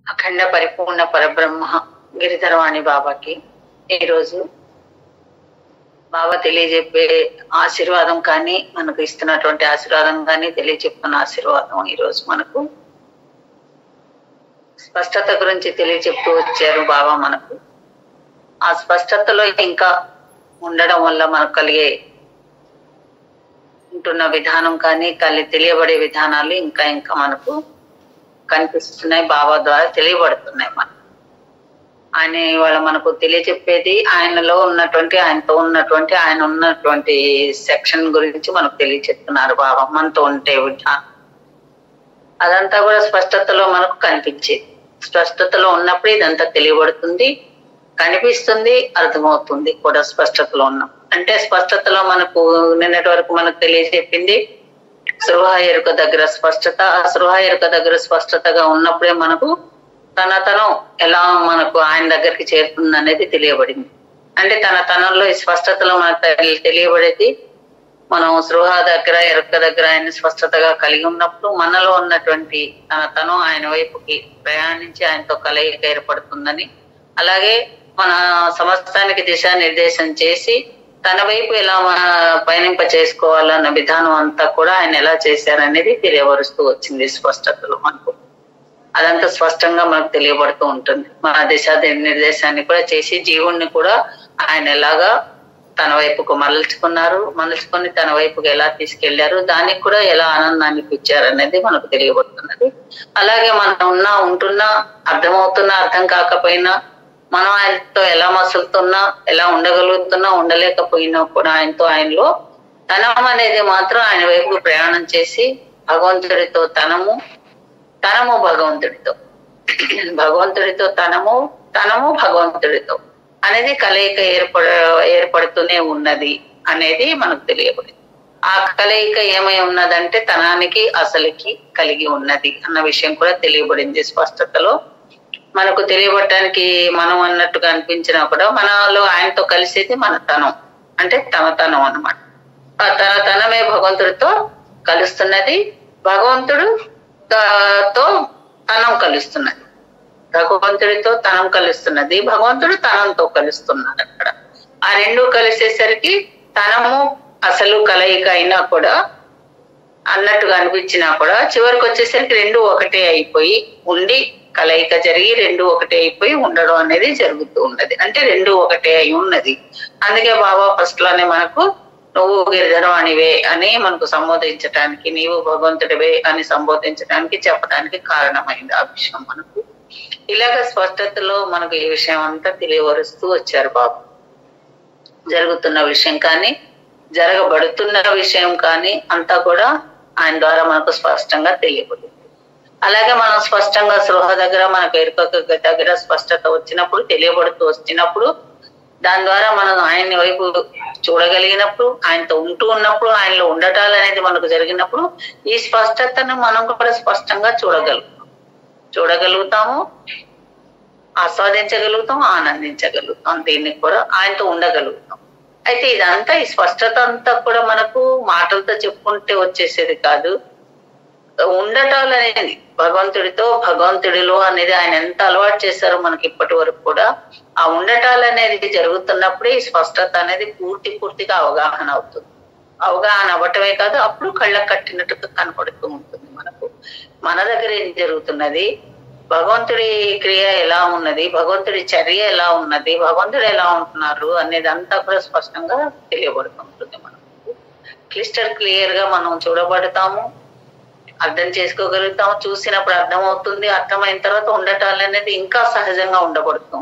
అఖండ పరిపూర్ణ పరబ్రహ్మ గిరిధరవాణి బాబాకి ఈరోజు బాబా తెలియజెప్పే ఆశీర్వాదం కానీ మనకు ఇస్తున్నటువంటి ఆశీర్వాదం కానీ తెలియజెప్పుకున్న ఆశీర్వాదం ఈరోజు మనకు స్పష్టత గురించి తెలియజెప్తూ వచ్చారు బాబా మనకు. ఆ స్పష్టతలో ఇంకా ఉండడం వల్ల మనకు కలిగే ఉంటున్న విధానం కానీ తెలియబడే విధానాలు ఇంకా ఇంకా మనకు కనిపిస్తున్నాయి, బాబా ద్వారా తెలియబడుతున్నాయి. మనకు ఆయన ఇవాళ మనకు తెలియజెప్పేది ఆయనలో ఉన్నటువంటి ఆయన ఉన్నటువంటి సెక్షన్ గురించి మనకు తెలియజెప్తున్నారు బాబా. మనతో ఉంటే విధానం అదంతా కూడా స్పష్టతలో మనకు కనిపించేది. స్పష్టతలో ఉన్నప్పుడు ఇదంతా తెలియబడుతుంది, కనిపిస్తుంది, అర్థమవుతుంది కూడా. స్పష్టతలో ఉన్నాం అంటే స్పష్టతలో మనకు నిన్నటి వరకు మనకు తెలియజెప్పింది సృహ ఎరుక దగ్గర స్పష్టత. ఆ సృహ ఎరుక దగ్గర స్పష్టతగా ఉన్నప్పుడే మనకు తనం ఎలా మనకు ఆయన దగ్గరికి చేరుతుంది అనేది తెలియబడింది. అంటే తనంలో ఈ స్పష్టతలో మనకు తెలియబడేది మనం సృహ దగ్గర ఎరుక దగ్గర ఆయన స్పష్టతగా కలిగి ఉన్నప్పుడు మనలో ఉన్నటువంటి తనం ఆయన వైపుకి ప్రయాణించి ఆయనతో కలయిక ఏర్పడుతుందని, అలాగే మన సమస్తానికి దిశానిర్దేశం చేసి తన వైపు ఎలా పయనింప చేసుకోవాలన్న విధానం అంతా కూడా ఆయన ఎలా చేశారనేది తెలియబరుస్తూ వచ్చింది స్పష్టతలో మనకు. అదంతా స్పష్టంగా మనకు తెలియబడుతూ ఉంటుంది. మన దిశా నిర్దేశాన్ని కూడా చేసి జీవుణ్ణి కూడా ఆయన ఎలాగా తన వైపుకు మరల్చుకొని తన వైపుకు ఎలా తీసుకెళ్లారు, దానికి కూడా ఎలా ఆనందాన్ని ఇచ్చారు అనేది మనకు తెలియబడుతున్నది. అలాగే మనం ఉంటున్నా అర్థమవుతున్నా అర్థం కాకపోయినా మనం ఆయనతో ఎలా మసులుతున్నా ఎలా ఉండగలుగుతున్నా ఉండలేకపోయినా కూడా ఆయనలో తనం అనేది మాత్రం ఆయన వైపు ప్రయాణం చేసి భగవంతుడితో తనము భగవంతుడితో తనము భగవంతుడితో అనేది కలయిక ఏర్పడుతూనే ఉన్నది అనేది మనకు తెలియబడింది. ఆ కలయిక ఏమై ఉన్నదంటే తనానికి అసలుకి కలిగి ఉన్నది అన్న విషయం కూడా తెలియబడింది స్పష్టతలో. మనకు తెలియబడటానికి మనం అన్నట్టుగా అనిపించినా కూడా మనలో ఆయనతో కలిసేది మన తనం అంటే తనం అన్నమాట. ఆ తనమే భగవంతుడితో కలుస్తున్నది, భగవంతుడితో తనం కలుస్తున్నది. భగవంతుడితో తనం కలుస్తున్నది, భగవంతుడు తనంతో కలుస్తున్నాడు. అక్కడ ఆ రెండు కలిసేసరికి తనము అసలు కలయిక అయినా కూడా అన్నట్టుగా అనిపించినా కూడా చివరికి వచ్చేసరికి రెండు ఒకటే అయిపోయి ఉండి కలయిక జరిగి రెండు ఒకటే అయిపోయి ఉండడం అనేది జరుగుతూ ఉన్నది. అంటే రెండు ఒకటే అయి ఉన్నది. అందుకే బాబా ఫస్ట్ లోనే మనకు నువ్వు గిరిధరవాణివే అని మనకు సంబోధించడానికి, నీవు భగవంతుడివే అని సంబోధించడానికి చెప్పడానికి కారణమైంది ఆ విషయం మనకు. ఇలాగ స్పష్టతలో మనకు ఈ విషయం అంతా తెలియవరుస్తూ వచ్చారు బాబా. జరుగుతున్న విషయం కానీ జరగబడుతున్న విషయం కానీ అంతా కూడా ఆయన ద్వారా మనకు స్పష్టంగా తెలియబడుతుంది. అలాగే మనం స్పష్టంగా సృహ దగ్గర మనకు ఎరుక దగ్గర స్పష్టత వచ్చినప్పుడు తెలియబడుతూ వచ్చినప్పుడు దాని ద్వారా మనం ఆయన్ని వైపు చూడగలిగినప్పుడు ఆయనతో ఉన్నప్పుడు ఆయనలో ఉండటాలు అనేది మనకు జరిగినప్పుడు ఈ స్పష్టతను మనం కూడా స్పష్టంగా చూడగలుగుతాము, ఆస్వాదించగలుగుతాం, ఆనందించగలుగుతాం. దీనికి కూడా ఆయనతో ఉండగలుగుతాం. అయితే ఇదంతా ఈ స్పష్టత అంతా కూడా మనకు మాటలతో చెప్పుకుంటే వచ్చేసేది కాదు. ఉండటాలు అనేది భగవంతుడిలో అనేది ఆయన ఎంత అలవాటు చేశారో మనకి ఇప్పటి వరకు కూడా ఆ ఉండటాలు అనేది జరుగుతున్నప్పుడే ఈ స్పష్టత అనేది పూర్తిగా అవగాహన అవుతుంది. అవగాహన అవ్వటమే కాదు, అప్పుడు కళ్ళకు కట్టినట్టుగా కనపడుతూ ఉంటుంది మనకు. మన దగ్గర ఏం జరుగుతున్నది, భగవంతుడి క్రియ ఎలా ఉన్నది, భగవంతుడి చర్య ఎలా ఉన్నది, భగవంతుడు ఎలా ఉంటున్నారు అనేది అంతా కూడా స్పష్టంగా తెలియబడుతుంటుంది మనకు. క్లియర్ గా మనం చూడబడతాము, అర్థం చేసుకోగలుగుతాం. చూసినప్పుడు అర్థమవుతుంది, అర్థమైన తర్వాత ఉండటాలు అనేది ఇంకా సహజంగా ఉండబడుతూ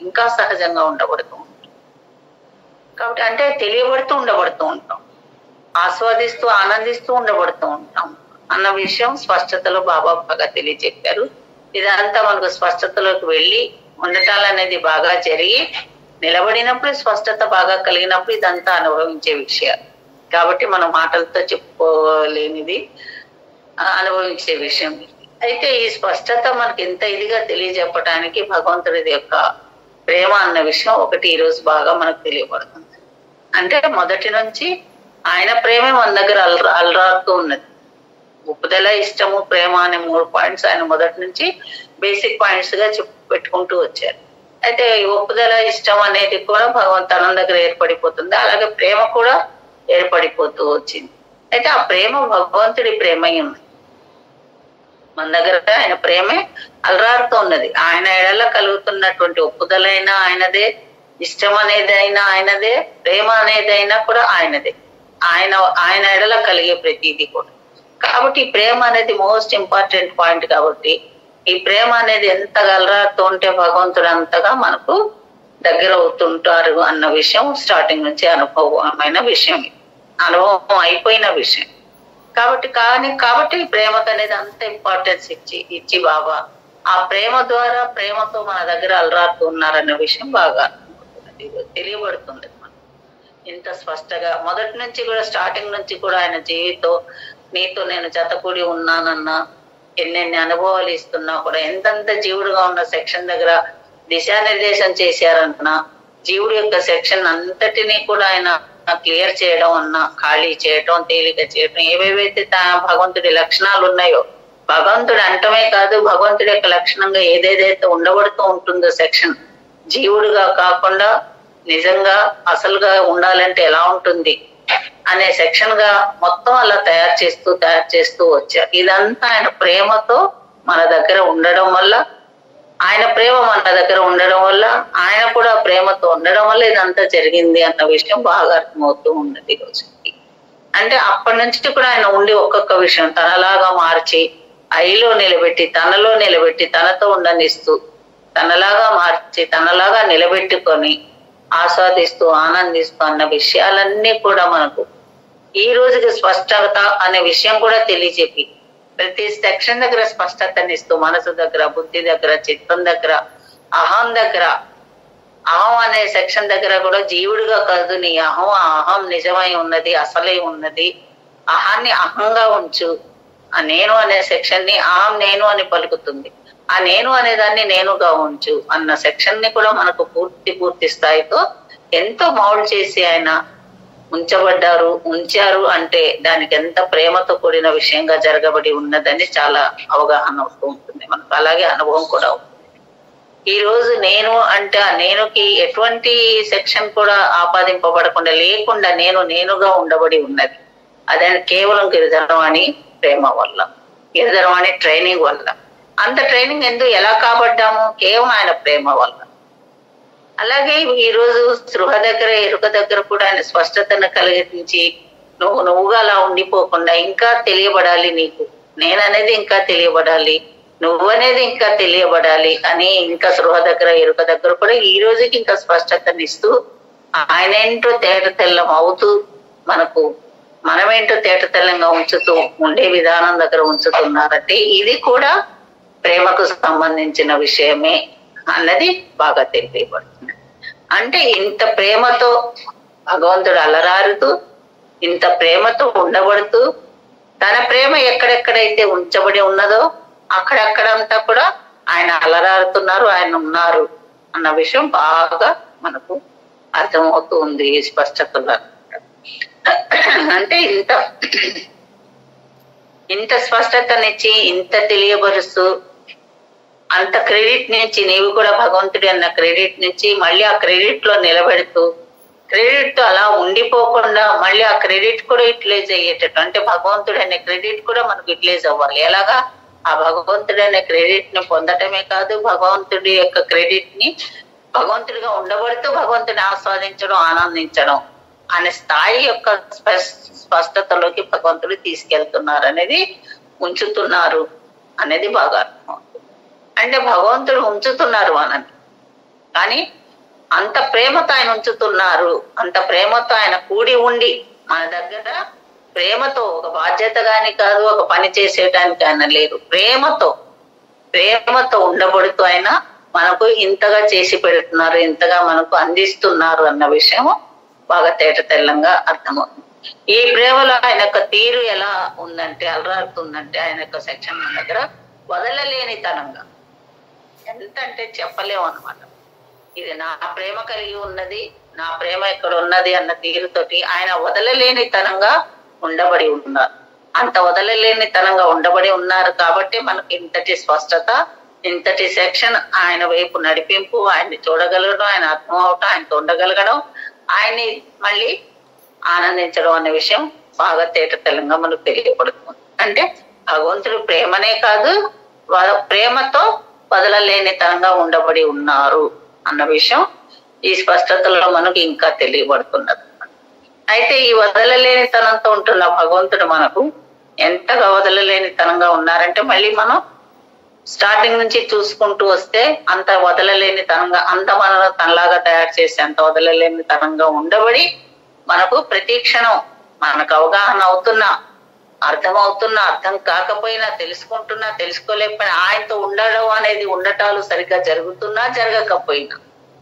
ఉంటుంది. కాబట్టి అంటే తెలియబడుతూ ఉండబడుతూ ఉంటాం, ఆస్వాదిస్తూ ఆనందిస్తూ ఉండబడుతూ ఉంటాం అన్న విషయం స్పష్టతలో బాబా బాగా తెలియజెప్పారు. ఇదంతా మనకు స్పష్టతలోకి వెళ్ళి ఉండటాలు అనేది బాగా జరిగి నిలబడినప్పుడు స్పష్టత బాగా కలిగినప్పుడు ఇదంతా అనుభవించే విషయాలు. కాబట్టి మనం మాటలతో చెప్పుకోలేనిది అనుభవించే విషయం. అయితే ఈ స్పష్టత మనకి ఎంత ఇదిగా తెలియజెప్పడానికి భగవంతుడి యొక్క ప్రేమ అన్న విషయం ఒకటి ఈరోజు బాగా మనకు తెలియబడుతుంది. అంటే మొదటి నుంచి ఆయన ప్రేమే మన దగ్గర అలరాడుతూ ఉన్నది. ఒప్పుదల, ఇష్టము, ప్రేమ అనే 3 పాయింట్స్ ఆయన మొదటి నుంచి బేసిక్ పాయింట్స్ గా పెట్టుకుంటూ వచ్చారు. అయితే ఈ ఒప్పుదల ఇష్టం అనేది కూడా భగవంతుని దగ్గర ఏర్పడిపోతుంది, అలాగే ప్రేమ కూడా ఏర్పడిపోతూ వచ్చింది. అయితే ఆ ప్రేమ భగవంతుడి ప్రేమ ఉంది మన దగ్గర. ఆయన ప్రేమే అలరారుతూ ఉన్నది. ఆయన ఎడల కలుగుతున్నటువంటి ఒప్పుదలైనా ఆయనదే, ఇష్టం అనేదైనా ఆయనదే, ప్రేమ అనేదైనా కూడా ఆయనదే. ఆయన ఎడల కలిగే ప్రతిదీ కూడా. కాబట్టి ఈ ప్రేమ అనేది మోస్ట్ ఇంపార్టెంట్ పాయింట్. కాబట్టి ఈ ప్రేమ అనేది ఎంత అలరారుతూ ఉంటే భగవంతుడు అంతగా మనకు దగ్గర అవుతుంటారు అన్న విషయం స్టార్టింగ్ నుంచి అనుభవమైన విషయం, అనుభవం అయిపోయిన విషయం. కాబట్టి ప్రేమకు అనేది అంత ఇంపార్టెన్స్ ఇచ్చి బాబా ఆ ప్రేమ ద్వారా ప్రేమతో మన దగ్గర అలరాడుతూ ఉన్నారన్న విషయం బాగా తెలియబడుతుంది మనకు ఇంత స్పష్టంగా. మొదటి నుంచి కూడా, స్టార్టింగ్ నుంచి కూడా ఆయన జీవితం నీతో నేను జతకూడి ఉన్నానన్నా, ఎన్నెన్ని అనుభవాలు ఇస్తున్నా కూడా, ఎంతంత జీవుడుగా ఉన్న సెక్షన్ దగ్గర దిశానిర్దేశం చేశారన్నా, జీవుడి యొక్క సెక్షన్ అంతటినీ కూడా ఆయన క్లియర్ చేయడం అన్నా, ఖాళీ చేయటం, తేలిక చేయటం, ఏవేవైతే భగవంతుడి లక్షణాలు ఉన్నాయో, భగవంతుడు అంటమే కాదు, భగవంతుడి యొక్క లక్షణంగా ఏదేదైతే ఉండబడుతూ ఉంటుందో సెక్షన్, జీవుడుగా కాకుండా నిజంగా అసలుగా ఉండాలంటే ఎలా ఉంటుంది అనే సెక్షన్ గా మొత్తం అలా తయారు చేస్తూ వచ్చారు. ఇదంతా ఆయన ప్రేమతో మన దగ్గర ఉండడం వల్ల, ఆయన ప్రేమ మన దగ్గర ఉండడం వల్ల, ఆయన కూడా ప్రేమతో ఉండడం వల్ల ఇదంతా జరిగింది అన్న విషయం బాగా అర్థమవుతూ ఉన్నది రోజుకి. అంటే అప్పటి నుంచి కూడా ఆయన ఉండి ఒక్కొక్క విషయం తనలాగా మార్చి, ఐలో నిలబెట్టి, తనలో నిలబెట్టి, తనతో ఉండనిస్తూ, తనలాగా మార్చి, తనలాగా నిలబెట్టుకొని ఆస్వాదిస్తూ ఆనందిస్తూ అన్న విషయాలన్నీ కూడా మనకు ఈ రోజుకి స్పష్టత అనే విషయం కూడా తెలియజెప్పి, ప్రతి సెక్షన్ దగ్గర స్పష్టతనిస్తూ, మనసు దగ్గర, బుద్ధి దగ్గర, చిత్తం దగ్గర, అహం దగ్గర, అహం అనే సెక్షన్ దగ్గర కూడా జీవుడిగా కాదు, నీ అహం నిజమై ఉన్నది, అసలై ఉన్నది, అహాన్ని అహంగా ఉంచు. ఆ నేను అనే సెక్షన్ ని అహం నేను అని పలుకుతుంది, ఆ నేను అనేదాన్ని నేనుగా ఉంచు అన్న సెక్షన్ ని కూడా మనకు పూర్తి స్థాయితో ఎంతో మౌల్డ్ చేసి ఆయన ఉంచారు అంటే దానికి ఎంత ప్రేమతో కూడిన విషయంగా జరగబడి ఉన్నదని చాలా అవగాహన అవుతూ ఉంటుంది మనకు. అలాగే అనుభవం కూడా అవుతుంది. ఈ రోజు నేను అంటే ఆ నేనుకి ఎటువంటి సెక్షన్ కూడా ఆపాదింపబడకుండా లేకుండా నేనుగా ఉండబడి ఉన్నది. అదే కేవలం గిరిధరవాణి ప్రేమ వల్ల, గిరిధరవాణి ట్రైనింగ్ వల్ల. అంత ట్రైనింగ్ ఎలా కాబడ్డాము? కేవలం ఆయన ప్రేమ వల్ల. అలాగే ఈ రోజు స్పృహ దగ్గర, ఎరుక దగ్గర కూడా ఆయన స్పష్టతను కలిగించి, నువ్వుగా అలా ఉండిపోకుండా ఇంకా తెలియబడాలి, నీకు నేననేది ఇంకా తెలియబడాలి, నువ్వనేది ఇంకా తెలియబడాలి అని ఇంకా స్పృహ దగ్గర, ఎరుక దగ్గర కూడా ఈ రోజుకి ఇంకా స్పష్టతనిస్తూ, ఆయన ఏంటో తేట తెల్లం అవుతూ మనకు మనమేంటో తేట తెల్లంగా ఉంచుతూ ఉండే విధానం దగ్గర ఉంచుతున్నారంటే ఇది కూడా ప్రేమకు సంబంధించిన విషయమే అన్నది బాగా తెలియబడుతుంది. అంటే ఇంత ప్రేమతో భగవంతుడు అలరారుతూ, ఇంత ప్రేమతో ఉండబడుతూ, తన ప్రేమ ఎక్కడెక్కడైతే ఉంచబడి ఉన్నదో అక్కడక్కడంతా కూడా ఆయన అలరారుతున్నారు, ఆయన ఉన్నారు అన్న విషయం బాగా మనకు అర్థమవుతూ ఉంది ఈ స్పష్టతగా. అంటే ఇంత స్పష్టతనిచ్చి, ఇంత తెలియబరుస్తూ, అంత క్రెడిట్ నుంచి నీవు కూడా భగవంతుడి అన్న క్రెడిట్ నుంచి మళ్ళీ ఆ క్రెడిట్ లో నిలబెడుతూ, క్రెడిట్ తో అలా ఉండిపోకుండా మళ్ళీ ఆ క్రెడిట్ కూడా యూటిలైజ్ అయ్యేటట్టు, అంటే భగవంతుడు అనే క్రెడిట్ కూడా మనకు యూటిలైజ్ అవ్వాలి. ఎలాగా? ఆ భగవంతుడి అనే క్రెడిట్ ని పొందటమే కాదు, భగవంతుడి యొక్క క్రెడిట్ ని భగవంతుడిగా ఉండబడుతూ భగవంతుడిని ఆస్వాదించడం, ఆనందించడం అనే స్థాయి యొక్క స్పష్టతలోకి భగవంతుడు తీసుకెళ్తున్నారు అనేది, ఉంచుతున్నారు అనేది బాగా అర్థమవుతుంది. అంటే భగవంతుడు ఉంచుతున్నారు మనని, కానీ అంత ప్రేమతో ఆయన ఉంచుతున్నారు, అంత ప్రేమతో ఆయన కూడి ఉండి మన దగ్గర ప్రేమతో, ఒక బాధ్యత గాని కాదు, ఒక పని చేసేయడానికి ఆయన లేరు, ప్రేమతో ఉండబడుతూ ఆయన మనకు ఇంతగా చేసి పెడుతున్నారు, ఇంతగా మనకు అందిస్తున్నారు అన్న విషయం బాగా తేట తెల్లంగా అర్థమవుతుంది. ఈ ప్రేమలో ఆయన యొక్క తీరు ఎలా ఉందంటే, అలరాడుతుందంటే, ఆయన యొక్క సెక్షన్ దగ్గర వదలలేనితనంగా, ఎంత అంటే చెప్పలేము అనమాట. ఇది నా ప్రేమ కలిగి ఉన్నది, నా ప్రేమ ఇక్కడ ఉన్నది అన్న తీరుతోటి ఆయన వదలలేనితనంగా ఉండబడి ఉన్నారు. అంత వదలలేనితనంగా ఉండబడి ఉన్నారు కాబట్టి మనకి ఇంతటి స్పష్టత ఇంతటి సెక్షన్ ఆయన వైపు నడిపింపు, ఆయన్ని చూడగలగడం, ఆయన అర్థం అవటం, ఆయనతో ఉండగలగడం, ఆయన్ని మళ్ళీ ఆనందించడం అనే విషయం బాగా తేటతెల్లంగా మనకు తెలియబడుతుంది. అంటే భగవంతుడు ప్రేమనే కాదు, ప్రేమతో వదలలేని తనంగా ఉండబడి ఉన్నారు అన్న విషయం ఈ స్పష్టతలో మనకు ఇంకా తెలియబడుతున్నది. అయితే ఈ వదలలేని తనంతో ఉంటున్న భగవంతుడు మనకు ఎంతగా వదలలేని తనంగా ఉన్నారంటే, మళ్ళీ మనం స్టార్టింగ్ నుంచి చూసుకుంటూ వస్తే అంత వదలలేని తనంగా, అంత మనలో తనలాగా తయారు చేసి అంత వదలలేని తనంగా ఉండబడి మనకు ప్రతి క్షణం మనకు అవగాహన అవుతున్నా, అర్థమవుతున్నా, అర్థం కాకపోయినా, తెలుసుకుంటున్నా, తెలుసుకోలేకపోయినా, ఆయనతో ఉండడం అనేది ఉండటాలు సరిగ్గా జరుగుతున్నా జరగకపోయినా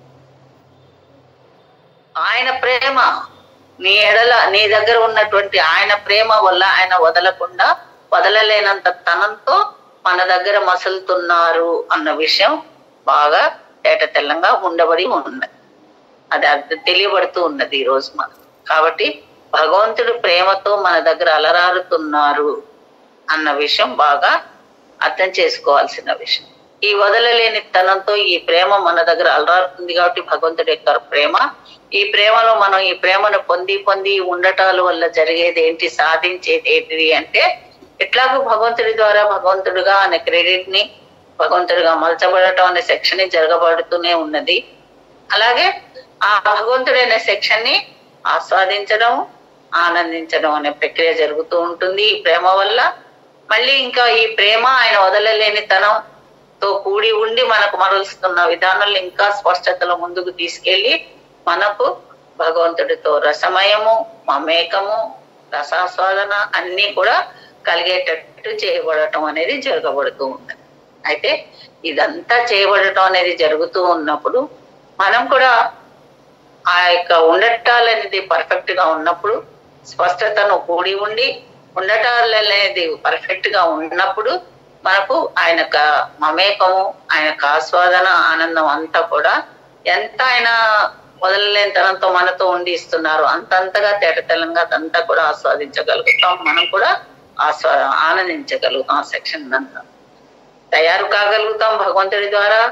ఆయన ప్రేమ నీ ఎడల, నీ దగ్గర ఉన్నటువంటి ఆయన ప్రేమ వల్ల ఆయన వదలకుండా, వదలలేనంత తనంతో మన దగ్గర మసులుతున్నారు అన్న విషయం బాగా తేటతెల్లంగా ఉండబడి ఉన్నది. అది తెలియబడుతూ ఉన్నది ఈ రోజు మనం. కాబట్టి భగవంతుడు ప్రేమతో మన దగ్గర అలరారుతున్నారు అన్న విషయం బాగా అర్థం చేసుకోవాల్సిన విషయం. ఈ వదలలేని తనంతో ఈ ప్రేమ మన దగ్గర అలరారుతుంది కాబట్టి భగవంతుడి యొక్క ప్రేమ, ఈ ప్రేమలో మనం ఈ ప్రేమను పొంది పొంది ఉండటాల వల్ల జరిగేది ఏంటి, సాధించేది ఏంటిది అంటే, ఎట్లాగో భగవంతుడి ద్వారా భగవంతుడిగా అనే క్రెడిట్ ని భగవంతుడిగా మలచబడటం అనే సెక్షన్ ని జరగబడుతూనే ఉన్నది. అలాగే ఆ భగవంతుడి అనే సెక్షన్ ని ఆస్వాదించడం, ఆనందించడం అనే ప్రక్రియ జరుగుతూ ఉంటుంది ఈ ప్రేమ వల్ల. మళ్ళీ ఇంకా ఈ ప్రేమ ఆయన వదలలేని తనంతో కూడి ఉండి మనకు మరలుస్తున్న విధానాలు ఇంకా స్పష్టతలో ముందుకు తీసుకెళ్లి మనకు భగవంతుడితో రసమయము, మమేకము, రసాస్వాదన అన్ని కూడా కలిగేటట్టు చేయబడటం అనేది జరగబడుతూ ఉంటుంది. అయితే ఇదంతా చేయబడటం అనేది జరుగుతూ ఉన్నప్పుడు మనం కూడా ఆ యొక్క ఉండటాలనేది పర్ఫెక్ట్ గా ఉన్నప్పుడు, స్పష్టతను కూడి ఉండి ఉండటాలనేది పర్ఫెక్ట్ గా ఉన్నప్పుడు మనకు ఆయన మమేకము, ఆయన ఆస్వాదన, ఆనందం అంతా కూడా ఎంత ఆయన వదలలేని తనంతో మనతో ఉండి ఇస్తున్నారు అంతంతగా తేటతెల్లంగా అదంతా కూడా ఆస్వాదించగలుగుతాం. మనం కూడా ఆనందించగలుగుతాం. ఆ సెక్షన్ అంతా తయారు కాగలుగుతాం భగవంతుడి ద్వారా.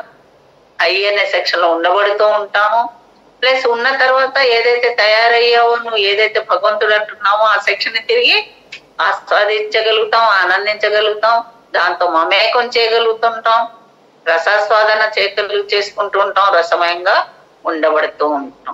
అనే సెక్షన్ లో ఉండబడుతూ ఉంటాము. ప్లస్ ఉన్న తర్వాత ఏదైతే తయారయ్యావో, నువ్వు ఏదైతే భగవంతుడు అంటున్నావో ఆ సెక్షన్ ని తిరిగి ఆస్వాదించగలుగుతాం, ఆనందించగలుగుతాం, దాంతో మమేకం చేయగలుగుతుంటాం, రసాస్వాదన చేసుకుంటూ ఉంటాం, రసమయంగా ఉండబడుతూ ఉంటాం.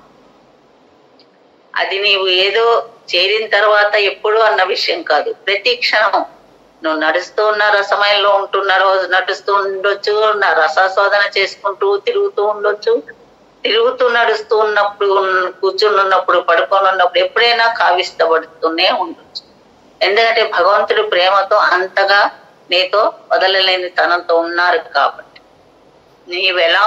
అది నీవు ఏదో చేరిన తర్వాత ఎప్పుడు అన్న విషయం కాదు. ప్రతి క్షణం నువ్వు నడుస్తూ ఉన్న రసమయంలో ఉంటున్న రోజు నడుస్తూ ఉండొచ్చు, నా రసాస్వాదన చేసుకుంటూ తిరుగుతూ ఉండొచ్చు, తిరుగుతూ నడుస్తూ ఉన్నప్పుడు, కూర్చుని ఉన్నప్పుడు, పడుకొని ఉన్నప్పుడు ఎప్పుడైనా కావిస్తబడుతూనే ఉండొచ్చు. ఎందుకంటే భగవంతుడు ప్రేమతో అంతగా నీతో వదలలేని తనంతో ఉన్నారు కాబట్టి. నీవెలా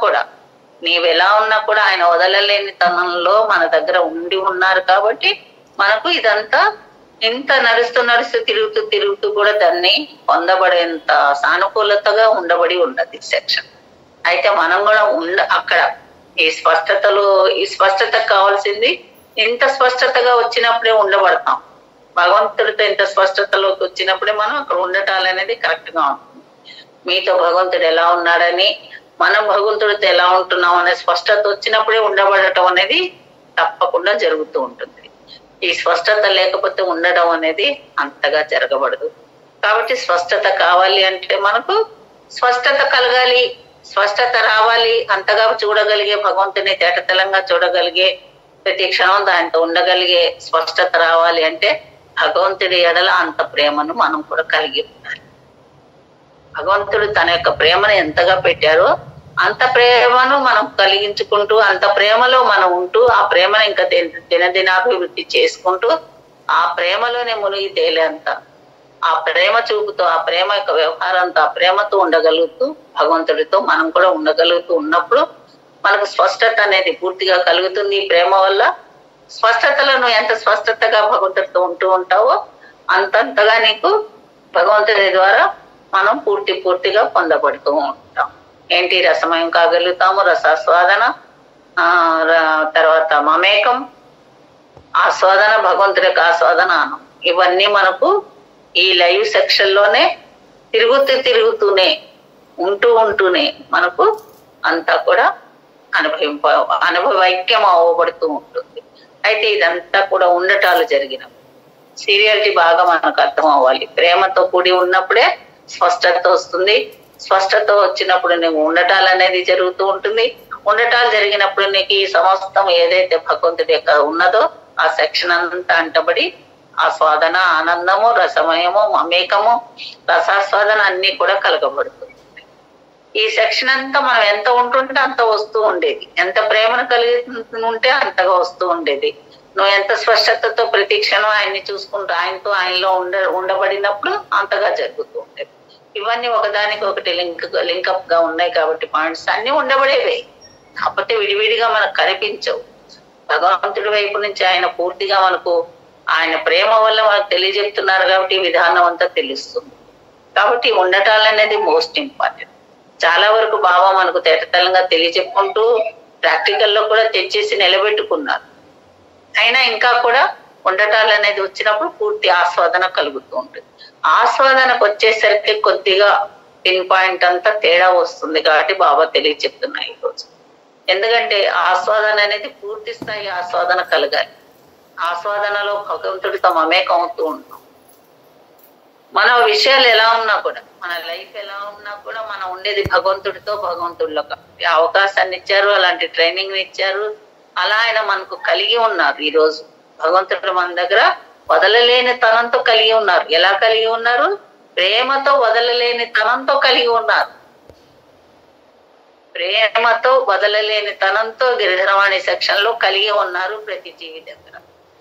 ఉన్నా కూడా ఆయన వదలలేని తనంలో మన దగ్గర ఉండి ఉన్నారు కాబట్టి మనకు ఇదంతా ఇంత నడుస్తూ తిరుగుతూ కూడా దాన్ని పొందబడేంత సానుకూలతగా ఉండబడి ఉన్నది సెక్షన్. అయితే మనం కూడా అక్కడ ఈ స్పష్టత కావాల్సింది ఇంత స్పష్టతగా వచ్చినప్పుడే ఉండబడతాం. భగవంతుడితో ఇంత స్పష్టతలోకి వచ్చినప్పుడే మనం అక్కడ ఉండటాలనేది కరెక్ట్ గా ఉంటుంది. మీతో భగవంతుడు ఎలా ఉన్నాడని, మనం భగవంతుడితో ఎలా ఉంటున్నాం అనే స్పష్టత వచ్చినప్పుడే ఉండబడటం అనేది తప్పకుండా జరుగుతూ ఉంటుంది. ఈ స్పష్టత లేకపోతే ఉండడం అనేది అంతగా జరగబడదు. కాబట్టి స్పష్టత కావాలి అంటే మనకు స్పష్టత కలగాలి, స్పష్టత రావాలి, అంతగా చూడగలిగే భగవంతుని తేటతెల్లంగా చూడగలిగే, ప్రతి క్షణం దాంతో ఉండగలిగే స్పష్టత రావాలి అంటే భగవంతుడి ఎడల అంత ప్రేమను మనం కూడా కలిగి ఉండాలి. భగవంతుడు తన యొక్క ప్రేమను ఎంతగా పెట్టారో అంత ప్రేమను మనం కలిగించుకుంటూ, అంత ప్రేమలో మనం ఉంటూ, ఆ ప్రేమను ఇంకా దినదినాభివృద్ధి చేసుకుంటూ, ఆ ప్రేమలోనే మునిగి తేలేంత, ఆ ప్రేమ చూపుతో, ఆ ప్రేమ యొక్క వ్యవహారంతో, ఆ ప్రేమతో ఉండగలుగుతూ భగవంతుడితో మనం కూడా ఉండగలుగుతూ ఉన్నప్పుడు మనకు స్పష్టత అనేది పూర్తిగా కలుగుతుంది. ఈ ప్రేమ వల్ల స్పష్టతలో నువ్వు ఎంత స్పష్టతగా భగవంతుడితో ఉంటూ ఉంటావో అంతంతగా నీకు భగవంతుడి ద్వారా మనం పూర్తిగా పొందబడుతూ ఉంటాం. ఏంటి రసమయం కాగలుగుతాము, రసాస్వాదన, తర్వాత మమేకం, ఆస్వాదన, భగవంతుడి యొక్క ఆస్వాదన, ఇవన్నీ మనకు ఈ లైవ్ సెక్షన్ లోనే తిరుగుతూనే ఉంటూనే మనకు అంతా కూడా అనుభవైక్యం అవ్వబడుతూ ఉంటుంది. అయితే ఇదంతా కూడా ఉండటాలు జరిగిన సీరియాలిటీ బాగా మనకు అర్థం అవ్వాలి. ప్రేమతో కూడి ఉన్నప్పుడే స్పష్టత వస్తుంది. స్పష్టత వచ్చినప్పుడు నీకు ఉండటాలు అనేది జరుగుతూ ఉంటుంది. ఉండటాలు జరిగినప్పుడు నీకు ఈ సమస్తం ఏదైతే భగవంతుడి యొక్క ఉన్నదో ఆ సెక్షన్ అంతా అంటబడి ఆస్వాదన, ఆనందము, రసమయము, మమేకము, రసాస్వాదన అన్ని కూడా కలగబడుతుంది. ఈ సెక్షన్ అంతా మనం ఎంత ఉంటుంటే అంత వస్తూ ఉండేది. ఎంత ప్రేమను కలిగి ఉంటే అంతగా వస్తూ ఉండేది. నువ్వు ఎంత స్పష్టతతో ప్రతి క్షణం ఆయన్ని చూసుకుంటూ ఆయనలో ఉండబడినప్పుడు అంతగా జరుగుతూ ఉండేది. ఇవన్నీ ఒకదానికి ఒకటి లింకప్ గా ఉన్నాయి కాబట్టి పాయింట్స్ అన్ని ఉండబడేవే, కాకపోతే విడివిడిగా మనకు కనిపించవు. భగవంతుడి వైపు నుంచి ఆయన పూర్తిగా మనకు ఆయన ప్రేమ వల్ల మనకు తెలియజెప్తున్నారు కాబట్టి ఈ విధానం అంతా తెలుస్తుంది. కాబట్టి ఉండటాలనేది మోస్ట్ ఇంపార్టెంట్. చాలా వరకు బాబా మనకు తేటతలంగా తెలియజెప్పుకుంటూ ప్రాక్టికల్లో కూడా తెచ్చేసి నిలబెట్టుకున్నారు. అయినా ఇంకా కూడా ఉండటాలు అనేది వచ్చినప్పుడు పూర్తి ఆస్వాదన కలుగుతూ ఉంటుంది. ఆస్వాదనకు వచ్చేసరికి కొద్దిగా పిన్ పాయింట్ అంతా తేడా వస్తుంది కాబట్టి బాబా తెలియచెప్తున్నాయి ఈరోజు. ఎందుకంటే ఆస్వాదన అనేది పూర్తి స్థాయి ఆస్వాదన కలగాలి. ఆస్వాదనలో భగవంతుడితో మమేకం అవుతూ ఉంటాం. మన విషయాలు ఎలా ఉన్నా కూడా, మన లైఫ్ ఎలా ఉన్నా కూడా మనం ఉండేది భగవంతుడితో, భగవంతుడిలో కాబట్టి అవకాశాన్ని ఇచ్చారు, అలాంటి ట్రైనింగ్ ఇచ్చారు. అలా ఆయన మనకు కలిగి ఉన్నారు. ఈ రోజు భగవంతుడు మన దగ్గర వదలలేని తనంతో కలిగి ఉన్నారు. ఎలా కలిగి ఉన్నారు? ప్రేమతో వదలలేని తనంతో కలిగి ఉన్నారు. ప్రేమతో వదలలేని తనంతో గిరిధరవాణి సెక్షన్ లో కలిగి ఉన్నారు. ప్రతి జీవి దగ్గర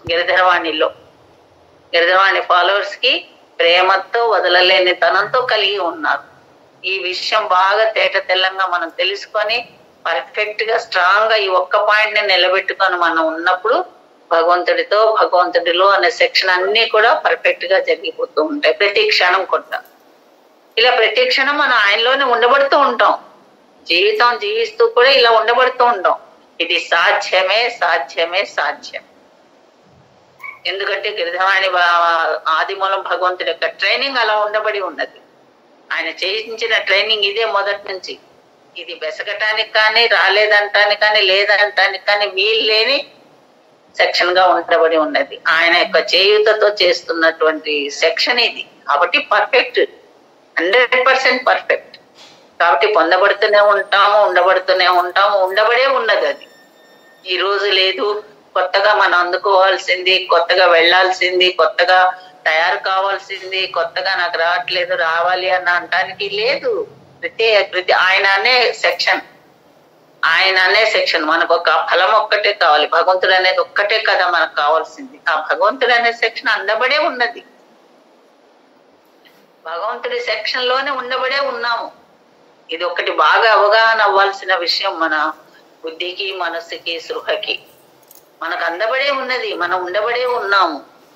గిరిధరవాణి ఫాలోవర్స్ కి ప్రేమతో వదలలేని తనంతో కలిగి ఉన్నారు. ఈ విషయం బాగా తేట తెల్లంగా మనం తెలుసుకొని పర్ఫెక్ట్ గా స్ట్రాంగ్ గా ఈ ఒక్క పాయింట్ ని నిలబెట్టుకొని మనం ఉన్నప్పుడు భగవంతుడితో, భగవంతుడిలో అనే సెక్షన్ అన్ని కూడా పర్ఫెక్ట్ గా జరిగిపోతూ ఉంటాయి. ప్రతి క్షణం కూడా ఇలా ప్రతి క్షణం మనం ఆయనలోనే ఉండబడుతూ ఉంటాం. జీవితం జీవిస్తూ కూడా ఇలా ఉండబడుతూ ఉంటాం. ఇది సాధ్యమే సాధ్యమే సాధ్యం. ఎందుకంటే గిరిధరవాణి ఆదిమూలం భగవంతుడి యొక్క ట్రైనింగ్ అలా ఉండబడి ఉన్నది. ఆయన చేయించిన ట్రైనింగ్ ఇదే మొదటి నుంచి. ఇది బెసగటానికి కానీ, రాలేదంటానికి కానీ, లేదంటానికి కానీ వీలు లేని సెక్షన్ గా ఉండబడి ఉన్నది. ఆయన యొక్క చేయూతతో చేస్తున్నటువంటి సెక్షన్ ఇది. కాబట్టి పర్ఫెక్ట్, 100% పర్ఫెక్ట్. కాబట్టి పొందబడుతూనే ఉంటాము, ఉండబడే ఉన్నది. అది ఈ రోజు లేదు, కొత్తగా మనం అందుకోవాల్సింది, కొత్తగా వెళ్లాల్సింది, కొత్తగా తయారు కావాల్సింది, కొత్తగా నాకు రావట్లేదు రావాలి అన్న అంటానికి లేదు. ప్రతి ఆయన అనే సెక్షన్ మనకు ఒక ఫలం ఒక్కటే కావాలి. భగవంతుడు అనేది ఒక్కటే కదా మనకు కావాల్సింది. ఆ భగవంతుడు అనే సెక్షన్ అందబడే ఉన్నది. భగవంతుడి సెక్షన్ లోనే ఉండబడే ఉన్నాము. ఇది ఒకటి బాగా అవగాహన అవ్వాల్సిన విషయం. మన బుద్ధికి, మనస్సుకి, సృహకి మనకు అందబడే ఉన్నది. మనం ఉండబడే ఉన్నాము.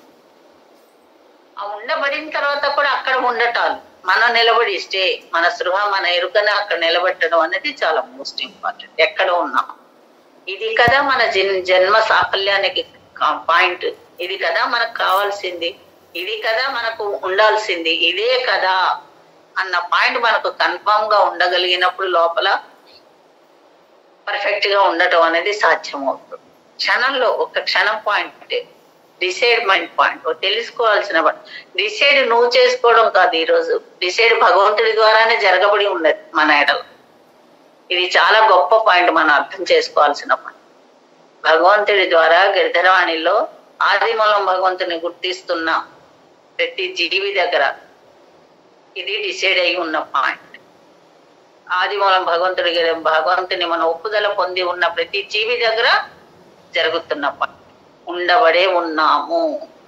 ఆ ఉండబడిన తర్వాత కూడా అక్కడ ఉండటాలు, మనం నిలబడి మన సృహ, మన ఎరుకని అక్కడ నిలబెట్టడం అనేది చాలా మోస్ట్ ఇంపార్టెంట్. ఎక్కడ ఉన్నాం, ఇది కదా మన జన్మ సాఫల్యానికి పాయింట్. ఇది కదా మనకు కావాల్సింది, ఇది కదా మనకు ఉండాల్సింది, ఇదే కదా అన్న పాయింట్ మనకు కన్ఫామ్ గా ఉండగలిగినప్పుడు లోపల పర్ఫెక్ట్ గా ఉండటం అనేది సాధ్యమవుతుంది. క్షణంలో ఒక క్షణం పాయింట్, డిసైడ్ మైండ్ పాయింట్ తెలుసుకోవాల్సిన. డిసైడ్ నువ్వు చేసుకోవడం కాదు. ఈరోజు డిసైడ్ భగవంతుడి ద్వారానే జరగబడి ఉన్నది మన ఎడలో. ఇది చాలా గొప్ప పాయింట్, మనం అర్థం చేసుకోవాల్సిన పాయింట్. భగవంతుడి ద్వారా గిరిధరవాణిలో ఆదిమూలం భగవంతుని గుర్తిస్తున్న ప్రతి జీవి దగ్గర ఇది డిసైడ్ అయి ఉన్న పాయింట్. ఆదిమూలం భగవంతుని మన ఒప్పుదల పొంది ఉన్న ప్రతి జీవి దగ్గర జరుగుతున్న పాయింట్. ఉండబడే ఉన్నాము.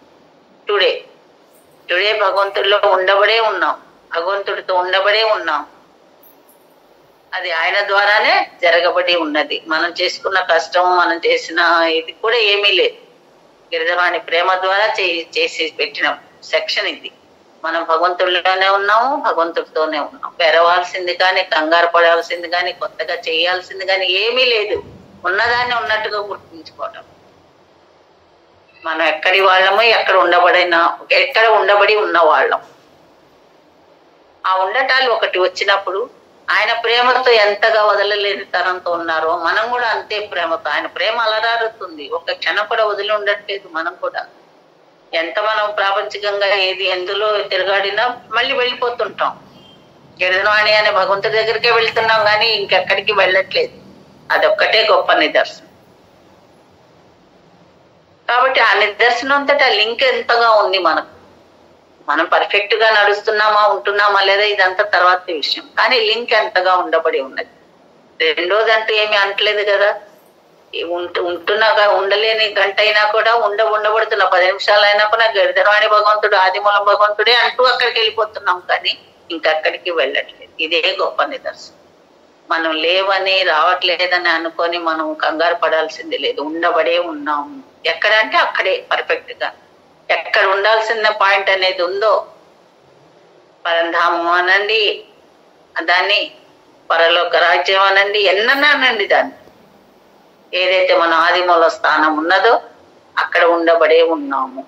టుడే భగవంతుడిలో ఉండబడే ఉన్నాం, భగవంతుడితో ఉండబడే ఉన్నాం. అది ఆయన ద్వారానే జరగబడి ఉన్నది. మనం చేసుకున్న కష్టం, మనం చేసిన ఇది కూడా ఏమీ లేదు. గిరిధరవాణి ప్రేమ ద్వారా చేసి పెట్టిన సెక్షన్ ఇది. మనం భగవంతుడిలోనే ఉన్నాము, భగవంతుడితోనే ఉన్నాం. పెరవాల్సింది కానీ, కంగారు పడాల్సింది కానీ, కొత్తగా చేయాల్సింది కానీ ఏమీ లేదు. ఉన్నదాన్ని ఉన్నట్టుగా గుర్తించుకోవటం. మనం ఎక్కడి వాళ్ళము, ఎక్కడ ఉండబడి ఉన్న వాళ్ళం. ఆ ఉండటాలు ఒకటి వచ్చినప్పుడు ఆయన ప్రేమతో ఎంతగా వదలలేని తనంతో ఉన్నారో మనం కూడా అంతే ప్రేమతో. ఆయన ప్రేమ అలరారుతుంది, ఒక క్షణం కూడా వదిలి ఉండట్లేదు. మనం కూడా ఎంత మనం ప్రాపంచికంగా ఏది ఎందులో తిరగాడినా మళ్ళీ వెళ్ళిపోతుంటాం. గిరిజనవాణి అనే భగవంతుడి దగ్గరికే వెళ్తున్నాం కానీ ఇంకెక్కడికి వెళ్ళట్లేదు. అదొక్కటే గొప్ప నిదర్శనం. కాబట్టి ఆ నిదర్శనం అంతటా లింక్ ఎంతగా ఉంది మనకు. మనం పర్ఫెక్ట్ గా నడుస్తున్నామా ఉంటున్నామా లేదా ఇదంతా తర్వాత విషయం, కానీ లింక్ ఎంతగా ఉండబడి ఉన్నది. రెండోది అంటే ఏమి అంటలేదు కదా, ఉంటున్నాగా ఉండలేని గంట అయినా కూడా ఉండబడుతున్న 10 నిమిషాలైనా కూడా గిరిధరవాణి భగవంతుడు ఆదిమూలం భగవంతుడే అంటూ అక్కడికి వెళ్ళిపోతున్నాం కానీ ఇంకక్కడికి వెళ్ళట్లేదు. ఇదే గొప్ప నిదర్శనం. మనం లేవని రావట్లేదని అనుకొని మనం కంగారు పడాల్సింది లేదు. ఉండబడే ఉన్నాము. ఎక్కడంటే అక్కడే పర్ఫెక్ట్ గా ఎక్కడ ఉండాల్సిన పాయింట్ అనేది ఉందో, పరంధామం అనండి, దాన్ని పరలోక రాజ్యం అనండి, ఎన్నన్నానండి, దాన్ని ఏదైతే మన ఆదిమూల స్థానం ఉన్నదో అక్కడ ఉండబడే ఉన్నాము.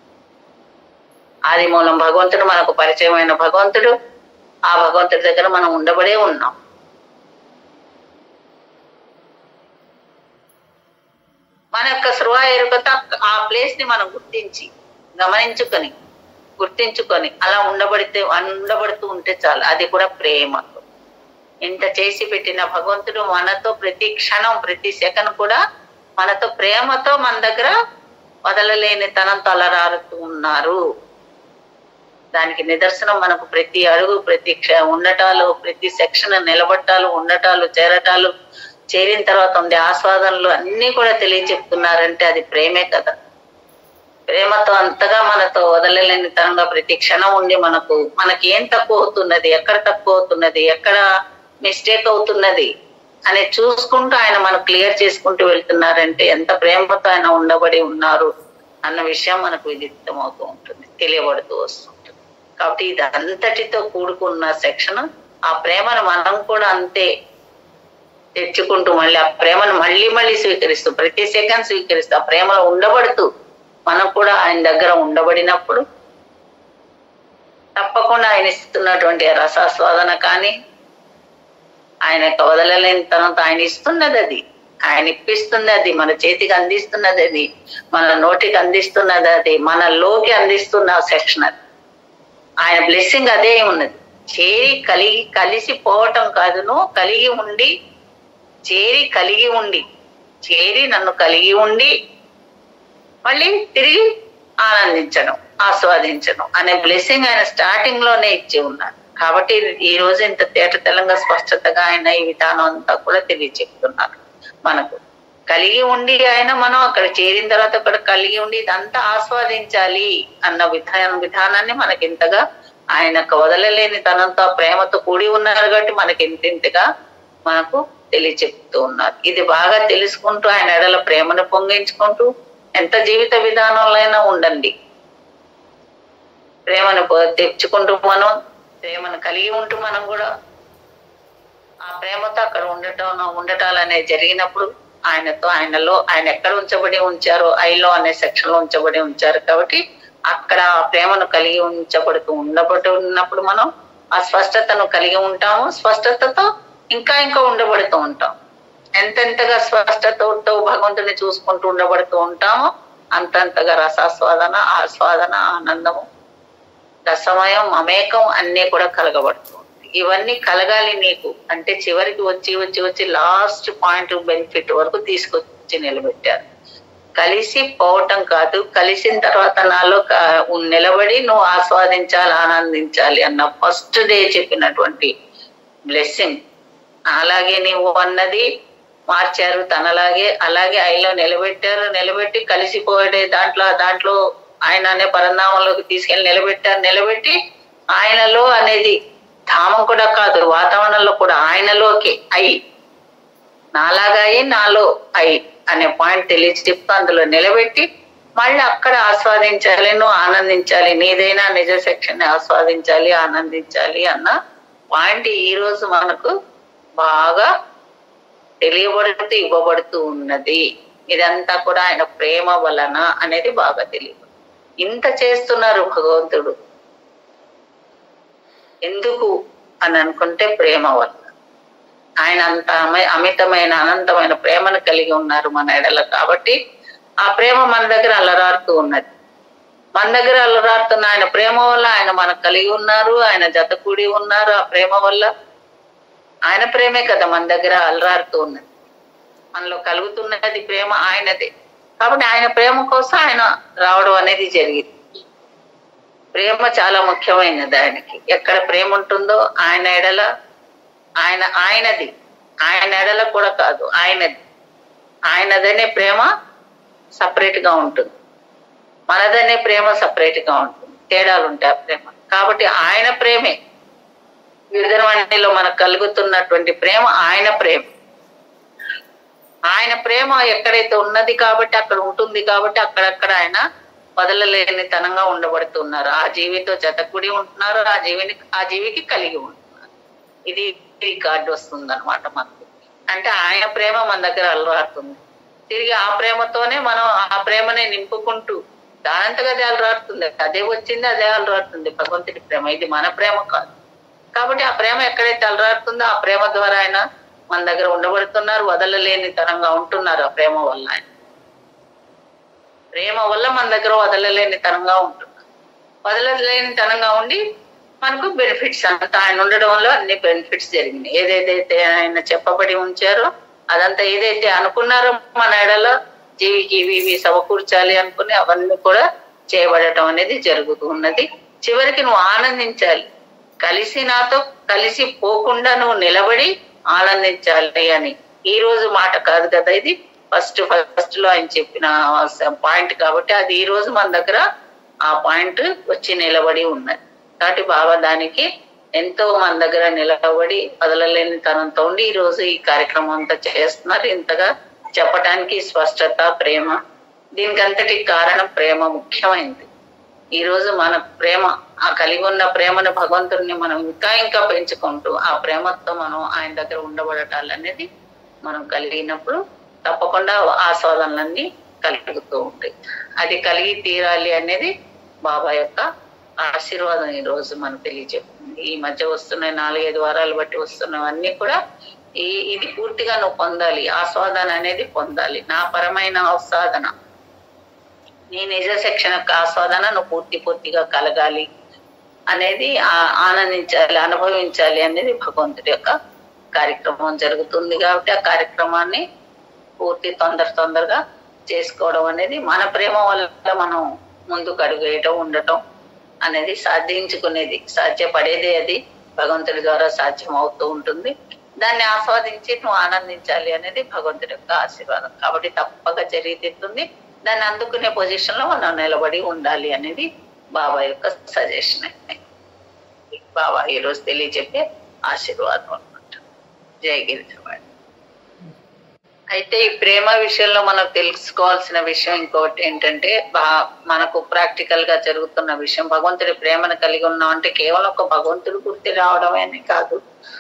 ఆదిమూలం భగవంతుడు మనకు పరిచయమైన భగవంతుడు. ఆ భగవంతుడి దగ్గర మనం ఉండబడే ఉన్నాం. మన యొక్క సృహ ఎరుకతో ఆ ప్లేస్ ని మనం గుర్తించుకొని అలా ఉండబడుతూ ఉంటే చాలు. అది కూడా ప్రేమతో. ఇంత చేసి పెట్టిన భగవంతుడు మనతో ప్రతి క్షణం ప్రతి సెకండ్ కూడా మనతో ప్రేమతో మన దగ్గర వదలలేని తనంతో అలరారుతూ ఉన్నారు. దానికి నిదర్శనం మనకు ప్రతి అడుగు ప్రతి ఉండటాలు, ప్రతి సెక్షన్ నిలబట్టాలు, ఉండటాలు, చేరటాలు, చేరిన తర్వాత ఉండే ఆస్వాదనలు అన్ని కూడా తెలియచెప్తున్నారంటే అది ప్రేమే కదా. ప్రేమతో అంతగా మనతో వదలలేని తనంగా ప్రతి క్షణం ఉండి మనకి ఏం తక్కువ అవుతున్నది, ఎక్కడ తక్కువ అవుతున్నది, ఎక్కడ మిస్టేక్ అవుతున్నది అని చూసుకుంటూ ఆయన మనకు క్లియర్ చేసుకుంటూ వెళ్తున్నారంటే ఎంత ప్రేమతో ఆయన ఉండబడి ఉన్నారు అన్న విషయం మనకు విదితం అవుతూ ఉంటుంది, తెలియబడుతూ వస్తుంటుంది. కాబట్టి ఇది అంతటితో కూడుకున్న సెక్షన్. ఆ ప్రేమను మనం కూడా అంతే తెచ్చుకుంటూ మళ్ళీ ఆ ప్రేమను మళ్ళీ స్వీకరిస్తూ ప్రతి సెకండ్ స్వీకరిస్తూ ఆ ప్రేమలో ఉండబడుతూ మనం కూడా ఆయన దగ్గర ఉండబడినప్పుడు తప్పకుండా ఆయన ఇస్తున్నటువంటి రసాస్వాదన కానీ, ఆయన వదలలేని తనంతో ఆయన ఇస్తున్నది, అది ఆయన ఇప్పిస్తున్నది, అది మన చేతికి అందిస్తున్నది, అది మన నోటికి అందిస్తున్నది, అది మనలోకి అందిస్తున్న సెక్షన్. అది ఆయన బ్లెస్సింగ్ అదే ఉన్నది. కలిసి పోవటం కాదును, చేరి నన్ను కలిగి ఉండి మళ్ళీ తిరిగి ఆనందించడం, ఆస్వాదించడం అనే బ్లెస్సింగ్ ఆయన స్టార్టింగ్ లోనే ఇచ్చి ఉన్నారు. కాబట్టి ఈ రోజు ఇంత తేటతెల్లంగా స్పష్టతగా ఆయన ఈ విధానం అంతా కూడా తెలియచెప్తున్నారు. మనకు కలిగి ఉండి ఆయన మనం అక్కడ చేరిన తర్వాత అక్కడ కలిగి ఉండి ఇదంతా ఆస్వాదించాలి అన్న విధానాన్ని మనకి ఇంతగా ఆయనకు వదలలేని తనంతో ప్రేమతో కూడి ఉన్నారు కాబట్టి మనకి ఇంతగా మనకు తెలియచెప్తూ ఉన్నారు. ఇది బాగా తెలుసుకుంటూ ఆయన ఎడల ప్రేమను పొంగించుకుంటూ ఎంత జీవిత విధానంలో అయినా ఉండండి. ప్రేమను తెచ్చుకుంటూ మనం ప్రేమను కలిగి ఉంటూ మనం కూడా ఆ ప్రేమతో అక్కడ ఉండటాలు అనేది జరిగినప్పుడు ఆయనలో ఆయన ఎక్కడ ఉంచారో ఐలో అనే సెక్షన్ లో ఉంచబడి ఉంచారు. కాబట్టి అక్కడ ఆ ప్రేమను కలిగి ఉండబడుతున్నప్పుడు మనం ఆ స్పష్టతను కలిగి ఉంటాము. స్పష్టతతో ఇంకా ఉండబడుతూ ఉంటాం. ఎంతెంతగా స్పష్టతతో భగవంతుని చూసుకుంటూ ఉండబడుతూ ఉంటామో అంతంతగా రసాస్వాదన, ఆస్వాదన, ఆనందము, రసమయం, మమేకం అన్నీ కూడా కలగబడుతూ ఉంటాయి. ఇవన్నీ కలగాలి నీకు అంటే చివరికి వచ్చి లాస్ట్ పాయింట్ బెనిఫిట్ వరకు తీసుకొచ్చి నిలబెట్టారు. కలిసి పోవటం కాదు, కలిసిన తర్వాత నాలో నిలబడి నువ్వు ఆస్వాదించాలి, ఆనందించాలి అన్న ఫస్ట్ డే చెప్పినటువంటి బ్లెస్సింగ్. అలాగే నీవు అన్నది మార్చారు, అలాగే ఆయనలో నిలబెట్టి కలిసిపోయే దాంట్లో ఆయన అనే పరంధామంలోకి తీసుకెళ్లి నిలబెట్టి ఆయనలో అనేది ధామం కూడా కాదు, వాతావరణంలో కూడా ఆయనలోకి నాలాగా నాలో అనే పాయింట్ తెలిసి చెప్తూ అందులో నిలబెట్టి మళ్ళీ అక్కడ ఆస్వాదించాలి, నువ్వు ఆనందించాలి, నీదైనా నిజ సెక్షన్ ఆస్వాదించాలి, ఆనందించాలి అన్న పాయింట్ ఈ రోజు మనకు బాగా తెలియబడుతూ ఇవ్వబడుతూ ఉన్నది. ఇదంతా కూడా ఆయన ప్రేమ వలన అనేది బాగా తెలియదు. ఇంత చేస్తున్నారు భగవంతుడు ఎందుకు అని అనుకుంటే ప్రేమ వలన. ఆయన అంత అమితమైన అనంతమైన ప్రేమను కలిగి ఉన్నారు మన ఎడల. కాబట్టి ఆ ప్రేమ మన దగ్గర అలరారుతూ ఉన్నది. మన దగ్గర అలరారుతున్న ఆయన ప్రేమ వల్ల ఆయన మనకు కలిగి ఉన్నారు, ఆయన జత కూడి ఉన్నారు. ఆ ప్రేమ వల్ల ఆయన ప్రేమే కదా మన దగ్గర అలరారుతూ ఉన్నది, మనలో కలుగుతున్నది ప్రేమ ఆయనదే. కాబట్టి ఆయన ప్రేమ కోసం ఆయన రావడం అనేది జరిగింది. ప్రేమ చాలా ముఖ్యమైనది ఆయనకి. ఎక్కడ ప్రేమ ఉంటుందో ఆయన ఎడల, ఆయనది, ఆయన ఎడల కూడా కాదు, ఆయనదనే ప్రేమ సపరేట్ గా ఉంటుంది, మనదనే ప్రేమ సపరేట్ గా ఉంటుంది, తేడాలు ఉంటాయి ఆ ప్రేమ. కాబట్టి ఆయన ప్రేమే విడుదలవాణిలో మనకు కలుగుతున్నటువంటి ప్రేమ ఆయన ప్రేమ. ఆయన ప్రేమ ఎక్కడైతే ఉన్నది కాబట్టి అక్కడ ఉంటుంది, కాబట్టి అక్కడక్కడ ఆయన వదలలేని తనంగా ఉండబడుతున్నారు. ఆ జీవితో జతకుడి ఉంటున్నారు, ఆ జీవికి కలిగి ఉంటున్నారు. ఇది రికార్డు వస్తుంది అనమాట మనకు. అంటే ఆయన ప్రేమ మన దగ్గర అలరాడుతుంది. తిరిగి ఆ ప్రేమతోనే మనం ఆ ప్రేమనే నింపుకుంటూ దానంతగా అదే అలరాడుతుంది, అదే వచ్చింది అదే అలరాడుతుంది. భగవంతుడి ప్రేమ, ఇది మన ప్రేమ కాదు. కాబట్టి ఆ ప్రేమ ఎక్కడైతే అలరాడుతుందో ఆ ప్రేమ ద్వారా ఆయన మన దగ్గర ఉండబడుతున్నారు, వదలలేని తనంగా ఉంటున్నారు. ఆ ప్రేమ వల్ల ప్రేమ వల్ల మన దగ్గర వదలలేని తనంగా ఉంటున్నారు. వదలలేని తనంగా ఉండి మనకు బెనిఫిట్స్ అంతా ఆయన ఉండడం వల్ల అన్ని బెనిఫిట్స్ జరిగినాయి. ఏదైతే ఆయన చెప్పబడి ఉంచారో అదంతా, ఏదైతే అనుకున్నారో మన ఎడలో జీవికి ఇవి సమకూర్చాలి అనుకుని అవన్నీ కూడా చేయబడటం అనేది జరుగుతూ ఉన్నది. చివరికి నువ్వు ఆనందించాలి, నాతో కలిసి పోకుండా నువ్వు నిలబడి ఆనందించాలి అని. ఈ రోజు మాట కాదు కదా ఇది, ఫస్ట్ లో ఆయన చెప్పిన పాయింట్. కాబట్టి అది ఈ రోజు మన దగ్గర ఆ పాయింట్ వచ్చి నిలబడి ఉన్నది. కాబట్టి బాబా దానికి ఎంతో మన దగ్గర నిలబడి వదలలేని తనంతో ఉండి ఈ రోజు ఈ కార్యక్రమం అంతా చేస్తున్నారు. ఇంతగా చెప్పటానికి స్పష్టత, ప్రేమ, దీనికి అంతటి కారణం ప్రేమ ముఖ్యమైనది. ఈ రోజు మన ప్రేమ, ఆ కలిగి ఉన్న ప్రేమను భగవంతుడిని మనం ఇంకా పెంచుకుంటూ ఆ ప్రేమతో మనం ఆయన దగ్గర ఉండబడటాలనేది మనం కలిగినప్పుడు తప్పకుండా ఆస్వాదనలన్నీ కలుగుతూ ఉంటాయి. అది కలిగి తీరాలి అనేది బాబా యొక్క ఆశీర్వాదం ఈ రోజు మనకు తెలియజెప్తుంది. ఈ మధ్య వస్తున్న 4-5 వారాలు బట్టి వస్తున్నవన్నీ కూడా ఇది పూర్తిగా నువ్వు పొందాలి, ఆస్వాదన అనేది పొందాలి. నా పరమైన ఆస్వాదన, నీ నిజ శిక్షణ ఆస్వాదన నువ్వు పూర్తిగా కలగాలి అనేది, ఆనందించాలి, అనుభవించాలి అనేది భగవంతుడి యొక్క కార్యక్రమం జరుగుతుంది. కాబట్టి ఆ కార్యక్రమాన్ని పూర్తి తొందరగా చేసుకోవడం అనేది మన ప్రేమ వల్ల మనం ముందుకు అడుగేయటం, ఉండటం అనేది సాధించుకునేది, సాధ్యపడేదే. అది భగవంతుడి ద్వారా సాధ్యం అవుతూ ఉంటుంది. దాన్ని ఆస్వాదించి నువ్వు ఆనందించాలి అనేది భగవంతుడి యొక్క ఆశీర్వాదం. కాబట్టి తప్పక జరిగితీరుతుంది. దాన్ని అందుకునే పొజిషన్ లో మనం నిలబడి ఉండాలి అనేది బాబా యొక్క సజెషన్. బాబా ఈరోజు తెలియజెప్పే ఆశీర్వాదం అనమాట. జై గిరిజవాడి. అయితే ఈ ప్రేమ విషయంలో మనం తెలుసుకోవాల్సిన విషయం ఇంకొకటి ఏంటంటే, మనకు ప్రాక్టికల్ గా జరుగుతున్న విషయం, భగవంతుడి ప్రేమను కలిగి ఉన్నాం అంటే కేవలం ఒక భగవంతుడు గుర్తి రావడమే కాదు,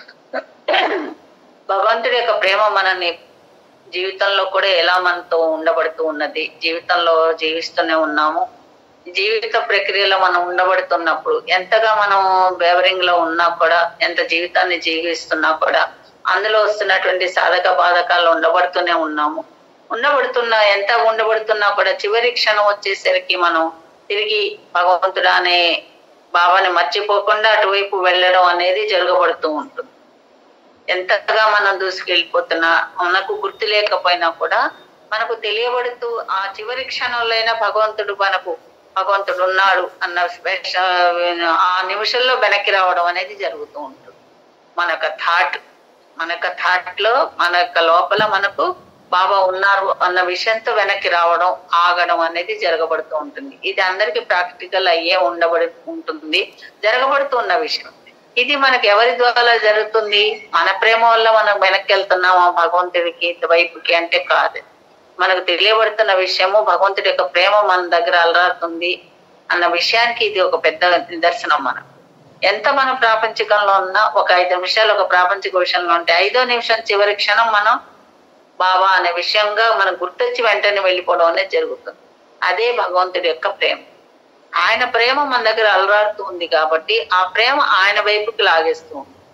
భగవంతుడి యొక్క ప్రేమ మనని జీవితంలో కూడా ఎలా మనతో ఉండబడుతూ ఉన్నది, జీవితంలో జీవిస్తూనే ఉన్నాము. జీవిత ప్రక్రియలో మనం ఉండబడుతున్నప్పుడు ఎంతగా మనం బేవరింగ్ లో ఉన్నా కూడా, ఎంత జీవితాన్ని జీవిస్తున్నా కూడా అందులో వస్తున్నటువంటి సాధక బాధకాలు ఉండబడుతూనే ఉన్నాము. ఎంత ఉండబడుతున్నా కూడా చివరి క్షణం వచ్చేసరికి మనం తిరిగి భగవంతుడు అనే భావాన్ని మర్చిపోకుండా అటువైపు వెళ్ళడం అనేది జరగబడుతూ ఉంటుంది. ఎంతగా మనం దూసుకెళ్ళిపోతున్నా, మనకు గుర్తు లేకపోయినా కూడా మనకు తెలియబడుతూ ఆ చివరి క్షణంలో అయినా భగవంతుడు ఉన్నాడు అన్న ఆ నిమిషంలో వెనక్కి రావడం అనేది జరుగుతూ ఉంటుంది. మన యొక్క థాట్ లో, మన యొక్క లోపల మనకు బాబా ఉన్నారు అన్న విషయంతో వెనక్కి రావడం, ఆగడం అనేది జరగబడుతూ ఉంటుంది. ఇది అందరికి ప్రాక్టికల్ అయ్యే ఉంటుంది, జరగబడుతున్న విషయం. ఇది మనకి ఎవరి ద్వారా జరుగుతుంది? మన ప్రేమ వల్ల మనం వెనక్కి వెళ్తున్నామా భగవంతుడికి వైపుకి అంటే కాదు. మనకు తెలియబడుతున్న విషయము భగవంతుడి యొక్క ప్రేమ మన దగ్గర అలరాడుతుంది అన్న విషయానికి ఇది ఒక పెద్ద నిదర్శనం. మనం ఎంత మనం ప్రాపంచికంలో ఉన్నా ఒక 5 నిమిషాలు ఒక ప్రాపంచిక విషయంలో ఉంటే 5వ నిమిషం చివరి క్షణం మనం బాబా అనే విషయంగా మనకు గుర్తొచ్చి వెంటనే వెళ్ళిపోవడం అనేది జరుగుతుంది. అదే భగవంతుడి యొక్క ప్రేమ. ఆయన ప్రేమ మన దగ్గర అలరాడుతూ ఉంది కాబట్టి ఆ ప్రేమ ఆయన వైపుకి లాగేస్తూ ఉంది.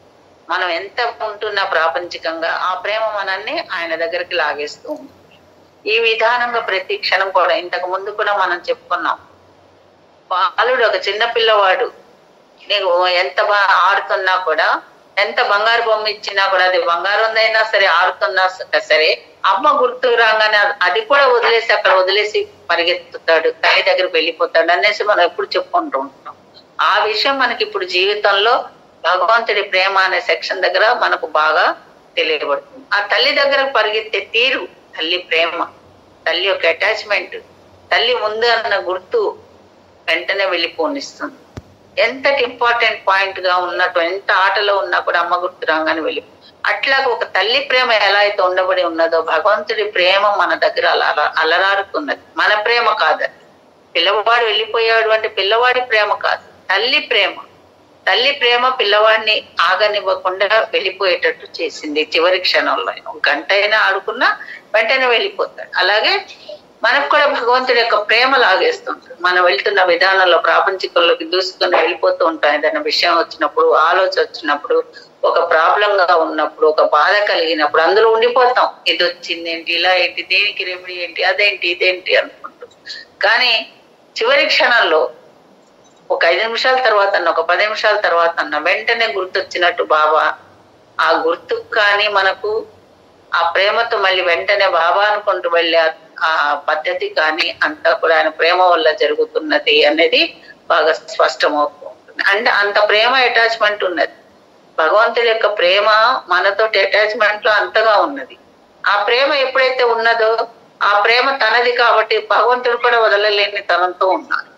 మనం ఎంత ఉంటున్నా ప్రాపంచికంగా ఆ ప్రేమ మనల్ని ఆయన దగ్గరికి లాగేస్తూ ఉంటుంది. ఈ విధానంగా ప్రతి క్షణం కూడా ఇంతకు ముందు కూడా మనం చెప్పుకున్నాం. బాలుడు ఒక చిన్న పిల్లవాడు నీకు ఎంత బాగా ఆడుతున్నా కూడా, ఎంత బంగారు బొమ్మ ఇచ్చినా కూడా, అది బంగారు ఉందైనా సరే ఆడుతున్నా సరే అమ్మ గుర్తుకు రాగానే అది కూడా వదిలేసి అక్కడ వదిలేసి పరిగెత్తుతాడు, తల్లి దగ్గరికి వెళ్ళిపోతాడు అనేసి మనం ఎప్పుడు చెప్పుకుంటూ ఉంటాం. ఆ విషయం మనకి ఇప్పుడు జీవితంలో భగవంతుడి ప్రేమ అనే సెక్షన్ దగ్గర మనకు బాగా తెలియబడుతుంది. ఆ తల్లి దగ్గర పరిగెత్తే తీరు, తల్లి ప్రేమ, తల్లి యొక్క అటాచ్మెంట్, తల్లి ఉంది అన్న గుర్తు వెంటనే వెళ్ళిపోనిస్తుంది. ఎంతటి ఇంపార్టెంట్ పాయింట్ గా ఉన్నట్టు, ఎంత ఆటలో ఉన్నా కూడా అమ్మ గుర్తు రాగానే అట్లాగే ఒక తల్లి ప్రేమ ఎలా అయితే ఉండబడి ఉన్నదో భగవంతుడి ప్రేమ మన దగ్గర అలరారుతున్నది. మన ప్రేమ కాదు, పిల్లవాడు వెళ్ళిపోయాడు అంటే పిల్లవాడి ప్రేమ కాదు, తల్లి ప్రేమ. తల్లి ప్రేమ పిల్లవాడిని ఆగనివ్వకుండా వెళ్ళిపోయేటట్టు చేసింది. చివరి క్షణంలో గంట అయినా ఆడుకున్నా వెంటనే వెళ్ళిపోతాడు. అలాగే మనకు కూడా భగవంతుడి యొక్క ప్రేమ లాగేస్తుంటుంది. మనం వెళ్తున్న విధానంలో ప్రాపంచికంలోకి దూసుకొని వెళ్ళిపోతూ ఉంటాం. ఏదైనా విషయం వచ్చినప్పుడు, ఆలోచన వచ్చినప్పుడు, ఒక ప్రాబ్లం గా ఉన్నప్పుడు, ఒక బాధ కలిగినప్పుడు అందులో ఉండిపోతాం. ఇది వచ్చింది ఏంటి, ఇలా ఏంటి, దేనికి రెమెడీ ఏంటి, అదేంటి ఇదేంటి అనుకుంటాం. కానీ చివరి క్షణంలో ఒక 5 నిమిషాల తర్వాత అన్న, ఒక 10 నిమిషాల తర్వాత అన్న వెంటనే గుర్తొచ్చినట్టు బాబా, ఆ గుర్తు కానీ మనకు ఆ ప్రేమతో మళ్ళీ వెంటనే బాబా అనుకుంటూ వెళ్ళే ఆ పద్ధతి కానీ అంతా కూడా ఆయన ప్రేమ వల్ల జరుగుతున్నది అనేది బాగా స్పష్టమవుతూ ఉంటుంది. అంటే అంత ప్రేమ అటాచ్మెంట్ ఉన్నది. భగవంతుడి యొక్క ప్రేమ మనతోటి అటాచ్మెంట్ లో అంతగా ఉన్నది. ఆ ప్రేమ ఎప్పుడైతే ఉన్నదో ఆ ప్రేమ తనది కాబట్టి భగవంతుడు కూడా వదలలేని తనంతో ఉన్నారు.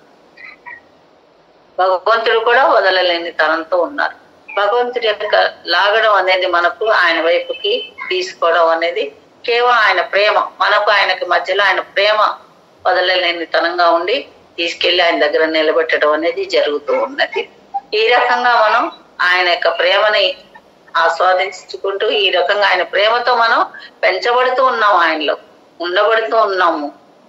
భగవంతుడు కూడా వదలలేని తనంతో ఉన్నారు. భగవంతుడి యొక్క లాగడం అనేది మనకు ఆయన వైపుకి తీసుకోవడం అనేది కేవలం ఆయన ప్రేమ. మనకు ఆయనకి మధ్యలో ఆయన ప్రేమ వదలలేని తనంగా ఉండి తీసుకెళ్లి ఆయన దగ్గర నిలబెట్టడం అనేది జరుగుతూ ఉన్నది. ఈ రకంగా మనం ఆయన యొక్క ప్రేమని ఆస్వాదించుకుంటూ ఈ రకంగా ఆయన ప్రేమతో మనం పెంచబడుతూ ఉన్నాము, ఆయనలో ఉండబడుతూ ఉన్నాము,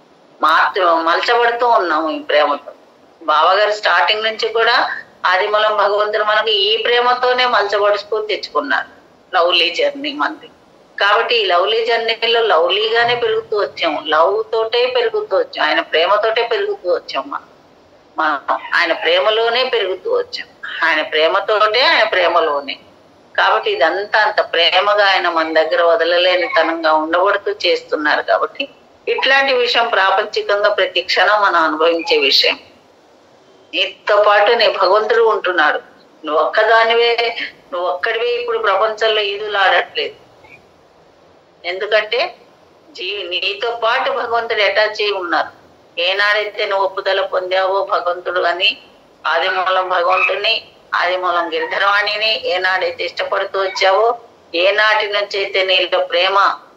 మలచబడుతూ ఉన్నాము ఈ ప్రేమతో. బాబాగారు స్టార్టింగ్ నుంచి కూడా ఆదిమూలం భగవంతుడు మనకు ఈ ప్రేమతోనే మలచబడుతూ తెచ్చుకున్నారు. లవ్లీ జర్నీ మనది కాబట్టి ఈ లవ్లీ జర్నీలో లవ్లీగానే పెరుగుతూ వచ్చాము, లవ్ తోటే పెరుగుతూ వచ్చాం, ఆయన ప్రేమతోటే పెరుగుతూ వచ్చాం. మనం ఆయన ప్రేమలోనే పెరుగుతూ వచ్చాం, ఆయన ప్రేమతోటే, ఆయన ప్రేమలోనే. కాబట్టి ఇదంతా అంత ప్రేమగా ఆయన మన దగ్గర వదలలేని తనంగా ఉండబడుతూ చేస్తున్నారు. కాబట్టి ఇట్లాంటి విషయం ప్రాపంచికంగా ప్రతి క్షణం మనం అనుభవించే విషయం. నీతో పాటు నీ భగవంతుడు ఉంటున్నాడు. నువ్వు ఒక్కడివే ఇప్పుడు ప్రపంచంలో ఈదులు ఆడట్లేదు. ఎందుకంటే నీతో పాటు భగవంతుడు అటాచ్ అయి ఉన్నారు. ఏనాడైతే నువ్వు ఒప్పుదల పొందావో భగవంతుడు అని, ఆదిమూలం భగవంతుడిని, ఆదిమూలం గిరిధరవాణిని ఏనాడైతే ఇష్టపడుతూ వచ్చావో, ఏనాటి నుంచి అయితే నీలో ప్రేమ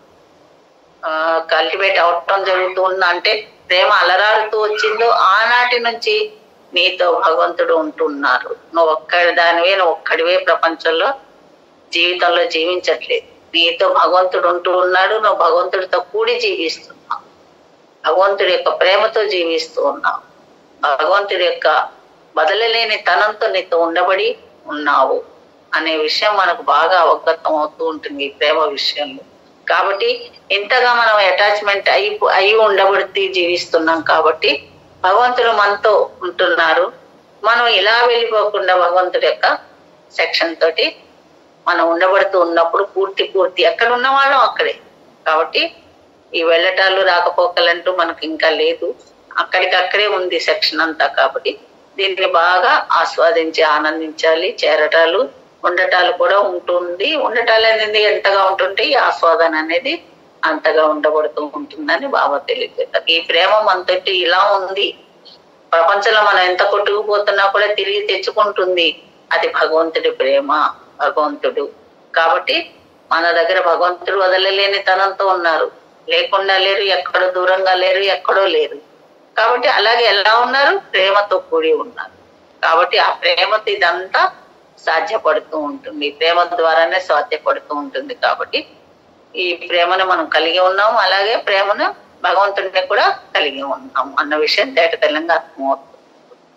కల్టివేట్ అవటం జరుగుతూ ఉందా అంటే ప్రేమ అలరాడుతూ వచ్చిందో ఆనాటి నుంచి నీతో భగవంతుడు ఉంటున్నారు. నువ్వు ఒక్కడివే ప్రపంచంలో జీవితంలో జీవించట్లేదు. నీతో భగవంతుడు ఉంటూ ఉన్నాడు. నువ్వు భగవంతుడితో కూడి జీవిస్తున్నావు, భగవంతుడి యొక్క ప్రేమతో జీవిస్తూ ఉన్నావు, భగవంతుడి యొక్క బదలలేని తనంతో నీతో ఉండబడి ఉన్నావు అనే విషయం మనకు బాగా అవగతం అవుతూ ఉంటుంది ఈ ప్రేమ విషయంలో. కాబట్టి ఇంతగా మనం అటాచ్మెంట్ అయి ఉండబడితే జీవిస్తున్నాం. కాబట్టి భగవంతుడు మనతో ఉంటున్నారు. మనం ఇలా వెళ్ళిపోకుండా భగవంతుడి యొక్క సెక్షన్ తోటి మనం ఉండబడుతూ ఉన్నప్పుడు పూర్తి ఎక్కడ ఉన్న వాళ్ళం అక్కడే. కాబట్టి ఈ వెళ్ళటాలు రాకపోకలంటూ మనకు ఇంకా లేదు, అక్కడికక్కడే ఉంది సెక్షన్ అంతా. కాబట్టి దీన్ని బాగా ఆస్వాదించి ఆనందించాలి. చేరటాలు ఉండటాలు కూడా ఉంటుంది. ఉండటాలు అనేది ఎంతగా ఉంటుంటే ఈ ఆస్వాదన అనేది అంతగా ఉండబడుతూ ఉంటుందని బాబా తెలియజేస్తారు. ఈ ప్రేమ మనతోటి ఇలా ఉంది. ప్రపంచంలో మనం ఎంత కొట్టుకుపోతున్నా కూడా తిరిగి తెచ్చుకుంటుంది. అది భగవంతుడి ప్రేమ, భగవంతుడు. కాబట్టి మన దగ్గర భగవంతుడు వదలలేని తనంతో ఉన్నారు. లేకుండా లేరు, ఎక్కడో దూరంగా లేరు, ఎక్కడో లేరు. కాబట్టి అలాగే ఎలా ఉన్నారు? ప్రేమతో కూడి ఉన్నారు. కాబట్టి ఆ ప్రేమతో ఇదంతా సాధ్యపడుతూ ఉంటుంది. ప్రేమ ద్వారానే సాధ్యపడుతూ ఉంటుంది. కాబట్టి ఈ ప్రేమను మనం కలిగి ఉన్నాము, అలాగే ప్రేమను భగవంతుడిని కూడా కలిగి ఉన్నాము అన్న విషయం తేటతెల్లంగా అర్థమవుతుంది.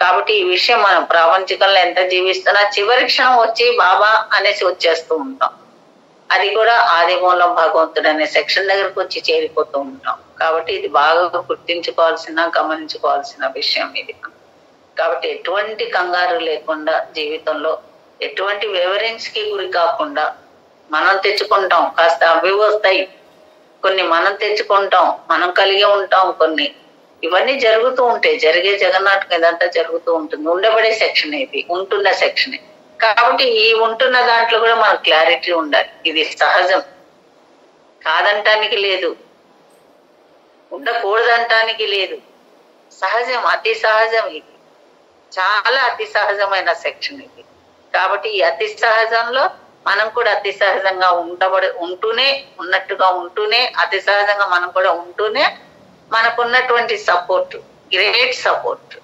కాబట్టి ఈ విషయం మనం ప్రాపంచికంలో ఎంత జీవిస్తున్నా చివరి క్షణం వచ్చి బాబా అనేసి వచ్చేస్తూ ఉంటాం. అది కూడా ఆది మూలం భగవంతుడు అనే సెక్షన్ దగ్గరకు వచ్చి చేరిపోతూ ఉంటాం. కాబట్టి ఇది బాగా గుర్తించుకోవాల్సిన గమనించుకోవాల్సిన విషయం ఇది. కాబట్టి ఎటువంటి కంగారు లేకుండా జీవితంలో ఎటువంటి వివరెన్స్ కి గురి కాకుండా మనం తెచ్చుకుంటాం. కాస్త అవి వస్తాయి, కొన్ని మనం తెచ్చుకుంటాం, మనం కలిగి ఉంటాం కొన్ని. ఇవన్నీ జరుగుతూ ఉంటాయి. జరిగే జగన్నాటకం ఇదంతా జరుగుతూ ఉంటుంది. ఉండబడే సెక్షన్ ఇది, ఉంటున్న సెక్షనే. కాబట్టి ఈ ఉంటున్న దాంట్లో కూడా మనకు క్లారిటీ ఉండాలి. ఇది సహజం, కాదంటానికి లేదు, ఉండకూడదంటానికి లేదు. సహజం, అతి సహజం. ఇది చాలా అతి సహజమైన సెక్షన్ ఇది. కాబట్టి ఈ అతి సహజంలో మనం కూడా అతి సహజంగా ఉంటూనే, ఉన్నట్టుగా ఉంటూనే, అతి సహజంగా మనం కూడా ఉంటూనే మనకున్నటువంటి support, great support,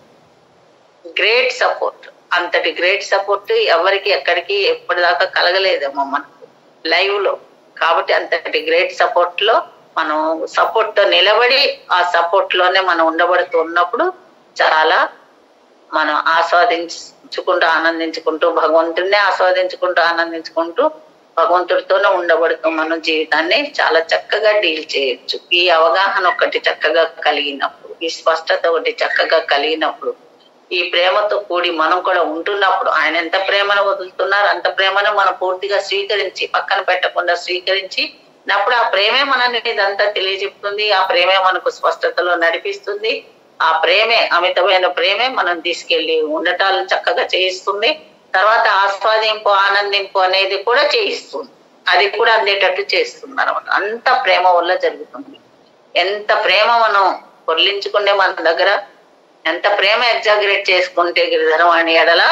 great support, అంతటి గ్రేట్ సపోర్ట్ ఎవరికి ఎక్కడికి ఎప్పటిదాకా కలగలేదేమో మనకు లైవ్ లో. కాబట్టి అంతటి గ్రేట్ సపోర్ట్ లో మనం సపోర్ట్ తో నిలబడి ఆ సపోర్ట్ లోనే మనం ఉండబడుతూ ఉన్నప్పుడు చాలా మనం ఆస్వాదించుకుంటూ ఆనందించుకుంటూ భగవంతుడినే ఆస్వాదించుకుంటూ ఆనందించుకుంటూ భగవంతుడితోనే ఉండబడుతూ మనం జీవితాన్ని చాలా చక్కగా డీల్ చేయొచ్చు. ఈ అవగాహన ఒకటి చక్కగా కలిగినప్పుడు, ఈ స్పష్టత ఒకటి చక్కగా కలిగినప్పుడు, ఈ ప్రేమతో కూడి మనం కూడా ఉంటున్నప్పుడు, ఆయన ఎంత ప్రేమను వదులుతున్నారు అంత ప్రేమను మనం పూర్తిగా స్వీకరించి, పక్కన పెట్టకుండా స్వీకరించి అప్పుడు ఆ ప్రేమే మనల్ని ఇదంతా తెలియజెప్తుంది. ఆ ప్రేమే మనకు స్పష్టతలో నడిపిస్తుంది. ఆ ప్రేమే, అమితమైన ప్రేమే మనం తీసుకెళ్లి ఉండటాలు చక్కగా చేయిస్తుంది. తర్వాత ఆస్వాదింపు, ఆనందింపు అనేది కూడా చేయిస్తుంది. అది కూడా అందేటట్టు చేస్తుంది అనమాట. అంత ప్రేమ వల్ల జరుగుతుంది. ఎంత ప్రేమ మనం పొర్లించుకుంటే మన దగ్గర, ఎంత ప్రేమ ఎగ్జాగరేట్ చేసుకుంటే గిరిధరవాణి ఎడల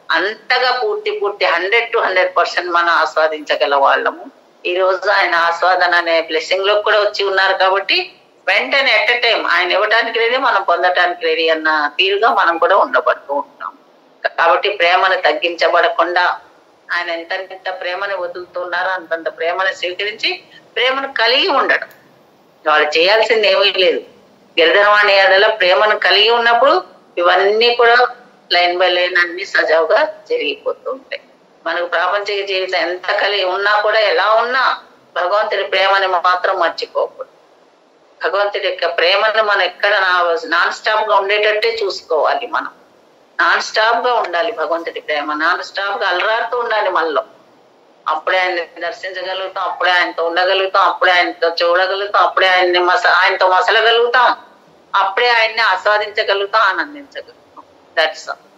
అంతగా పూర్తి 100 to 100% మనం ఆస్వాదించగల వాళ్ళము. ఈ రోజు ఆయన ఆస్వాదన అనే బ్లెస్సింగ్ లో కూడా వచ్చి ఉన్నారు. కాబట్టి వెంటనే ఎట్ ఎ టైం ఆయన ఇవ్వటానికి రెడీ, మనం పొందటానికి రెడీ అన్న తీరుగా మనం కూడా ఉండబడుతూ ఉంటాం. కాబట్టి ప్రేమను తగ్గించబడకుండా ఆయన ఎంత ప్రేమని వదులుతున్నారో అంతంత ప్రేమను స్వీకరించి ప్రేమను కలిగి ఉండడం. వాళ్ళు చేయాల్సింది ఏమీ లేదు. గిరిధరవాణి ఎడల ప్రేమను కలిగి ఉన్నప్పుడు ఇవన్నీ కూడా లైన్ బై లైన్ అన్ని సజావుగా జరిగిపోతూ ఉంటాయి. మనకు ప్రాపంచిక జీవితం ఎంత కలిగి ఉన్నా కూడా, ఎలా ఉన్నా భగవంతుడి ప్రేమని మాత్రం మర్చిపోకూడదు. భగవంతుడి యొక్క ప్రేమను మనం ఎక్కడ నాన్ స్టాప్ గా ఉండేటట్టే చూసుకోవాలి. మనం నాన్ స్టాప్ గా ఉండాలి. భగవంతుడి ప్రేమ నాన్ స్టాప్ గా అలరాడుతూ ఉండాలి మనలో. అప్పుడే ఆయన్ని దర్శించగలుగుతాం, అప్పుడే ఆయనతో ఉండగలుగుతాం, అప్పుడే ఆయనతో చూడగలుగుతాం, అప్పుడే ఆయనతో మసలగలుగుతాం, అప్పుడే ఆయన్ని ఆస్వాదించగలుగుతాం, ఆనందించగలుగుతాం. That's all.